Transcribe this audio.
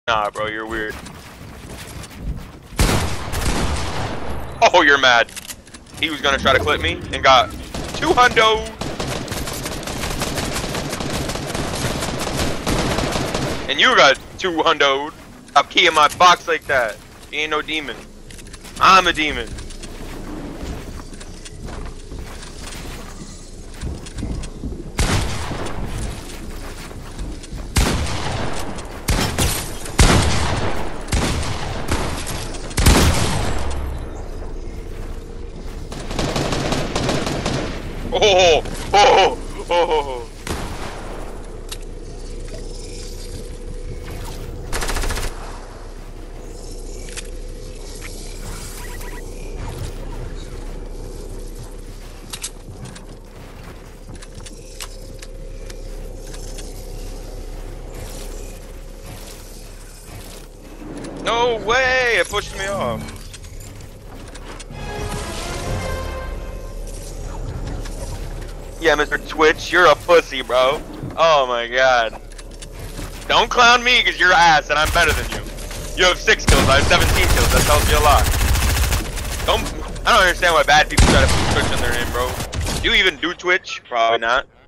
Nah, bro, you're weird. Oh, you're mad. He was gonna try to clip me and got 200. And you got 200. Stop keying my box like that. You ain't no demon. I'm a demon. Oh, oh, oh, oh. No way! It pushed me off. Yeah, Mr. Twitch, you're a pussy, bro. Oh my god. Don't clown me because you're ass and I'm better than you. You have 6 kills, I have 17 kills. That tells me a lot. I don't understand why bad people try to put Twitch in their name, bro. Do you even do Twitch? Probably not.